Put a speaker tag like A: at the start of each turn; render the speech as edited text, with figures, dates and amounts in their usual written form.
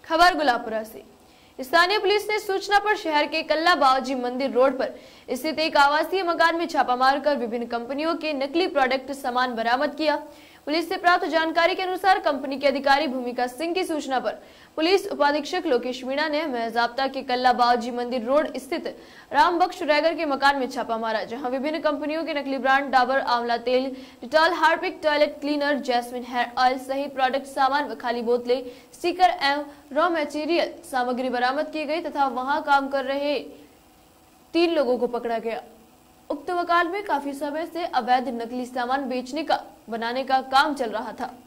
A: खबर गुलाबपुरा से। स्थानीय पुलिस ने सूचना पर शहर के कल्ला बावाजी मंदिर रोड पर स्थित एक आवासीय मकान में छापा मारकर विभिन्न कंपनियों के नकली प्रोडक्ट सामान बरामद किया। पुलिस से प्राप्त जानकारी के अनुसार कंपनी के अधिकारी भूमिका सिंह की सूचना पर पुलिस उपाधीक्षक लोकेश मीणा ने महजाब्ता के कल्ला बावाजी मंदिर रोड स्थित राम बख्श रैगर के मकान में छापा मारा, जहां विभिन्न कंपनियों के नकली ब्रांड डाबर आंवला तेल, Dettol, Harpic toilet cleaner, jasmine hair oil सहित प्रोडक्ट सामान व खाली बोतलें, स्टिकर एवं रॉ मटेरियल सामग्री बरामद की गई तथा वहां काम कर रहे 3 लोगों को पकड़ा गया। उक्त मकान में काफी समय से अवैध नकली सामान बेचने का बनाने का काम चल रहा था।